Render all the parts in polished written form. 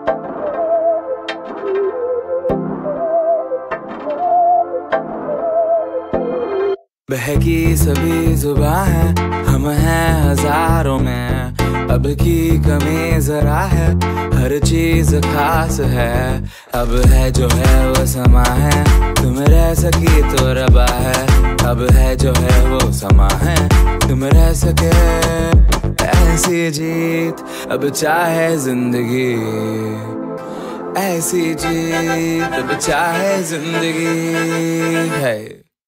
बहकी सभी जुबां है, हम हैं हजारों में, अब की कमी जरा है, हर चीज खास है। अब है जो है वो समा है, तुम रह सकी तो रबा है। अब है जो है वो समा है, तुम रह सके ऐसी जीत। अब चाहे जिंदगी ऐसी जीत, अब चाहे जिंदगी है।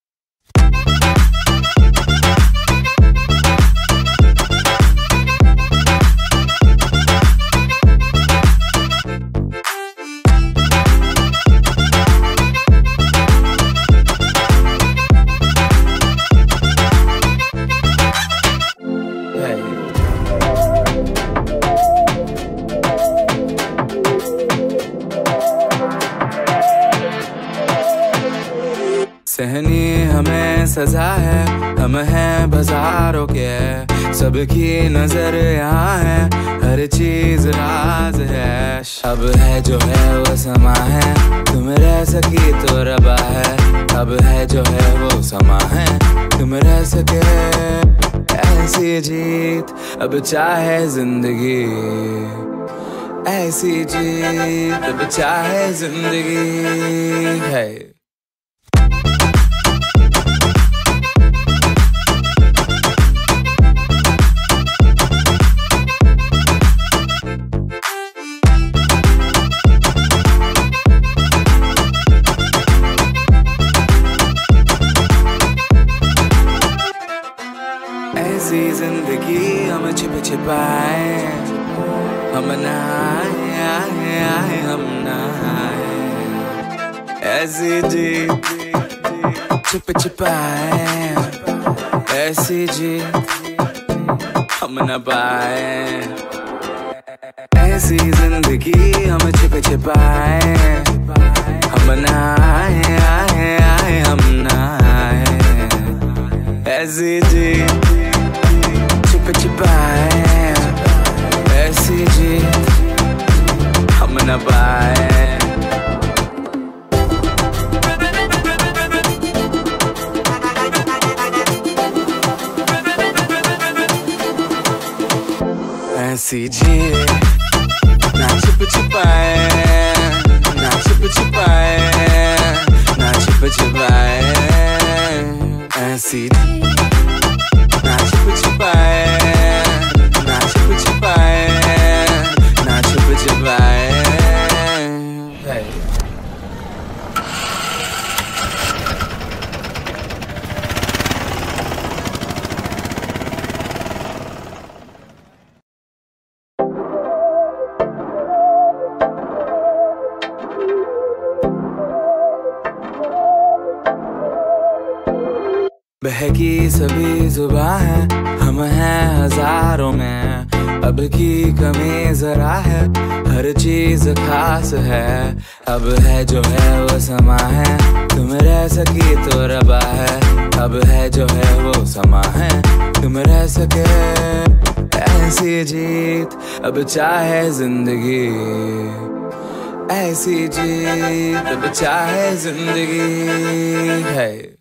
सहनी हमें सजा है, हम हैं बाजारों के, सबकी नजर यहाँ है, हर चीज राज है। अब है जो है वो समा है, तुम रह सकी तो रबा है। अब है जो है वो समा है, तुम रह सके ऐसी जीत। अब चाहे जिंदगी ऐसी जीत, अब चाहे जिंदगी है। ऐसी जिंदगी हम छिप छिपाए, हम नहाए हम नहाए। ऐसी जी छिप छिपाए, ऐसी जी हम न पाए। ऐसी जिंदगी हम छिप छिपाए, हम नहाए हम नहाए। ऐसी जी छिप छिपाए, ऐसी जीत हम न पाए। ऐसी जीत ना छिप छिपाए, ना छिप छिपाए, ना छिप छिपाए। ऐसी ना छिप छिपाए, ना छिप छिपाए, ना छिप छिपाए। बहकी सभी जुबां है, हम हैं हजारों में, अब की कमी जरा है, हर चीज खास है। अब है जो है वो समा है, तुम रह सकी तो रबा है। अब है जो है वो समा है, तुम रह सके ऐसी जीत। अब चाहे जिंदगी ऐसी जीत, अब चाहे जिंदगी है।